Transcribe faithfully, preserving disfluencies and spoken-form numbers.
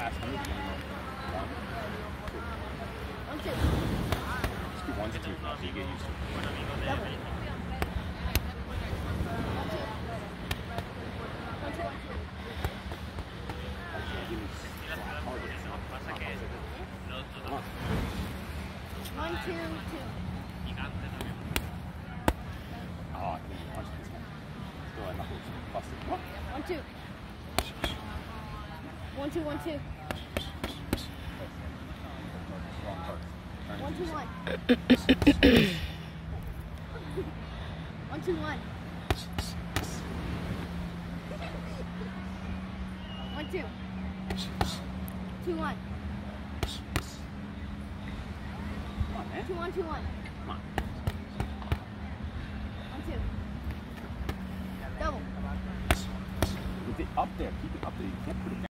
fast. One, One, two. Just do one to two so you get used to it. Double. One, two. One, two, one, two. Actually, give me flat targets. Come on. One, two, two. Oh, I couldn't punch this guy. Still, my knuckles busted. What? One, two. One, two, one, two. Wrong card. Turn One, it two, to one. yourself. One, two, one. One, two. Two, one. Come on, man. Two, one, two, one. Come on. One, two. Double. Keep it up there. Keep it up there. You can't put it down.